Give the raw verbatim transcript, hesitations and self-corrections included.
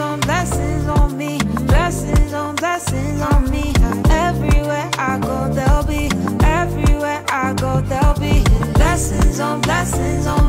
on blessings on me, blessings on blessings on me. Everywhere I go, there'll be, everywhere I go, there'll be blessings on blessings on